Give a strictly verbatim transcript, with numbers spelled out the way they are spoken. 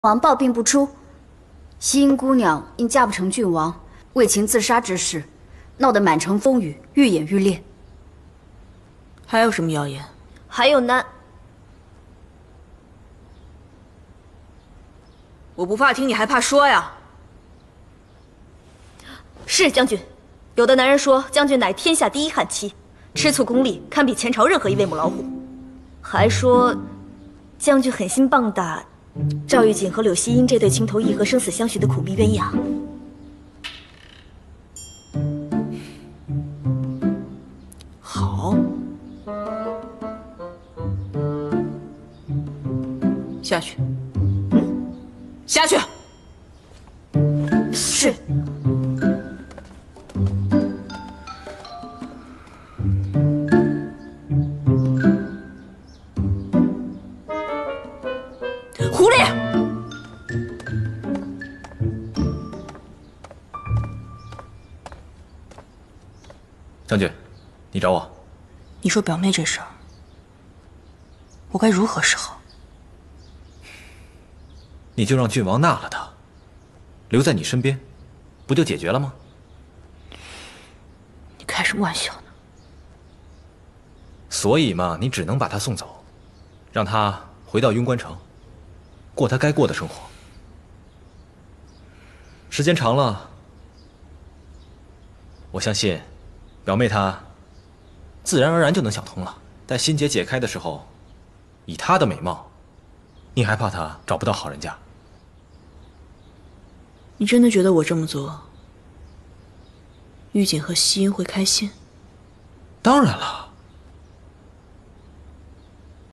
王抱病不出，西英姑娘因嫁不成郡王，为情自杀之事，闹得满城风雨，愈演愈烈。 还有什么谣言？ 还有那…… 我不怕听，你还怕说呀？ 是将军，有的男人说将军乃天下第一悍妻，吃醋功力堪比前朝任何一位母老虎，还说将军狠心棒打赵玉锦和柳熙英这对情投意合、生死相许的苦命鸳鸯。 好，下去。嗯，下去。 是。 狐狸！ 将军，你找我？ 你说表妹这事儿，我该如何是好？ 你就让郡王纳了她，留在你身边，不就解决了吗？ 你开什么玩笑呢？ 所以嘛，你只能把她送走，让她回到雍关城，过她该过的生活。时间长了，我相信，表妹她自然而然就能想通了。待心结解开的时候，以她的美貌，你还怕她找不到好人家？ 你真的觉得我这么做，玉锦和熙英会开心？ 当然了。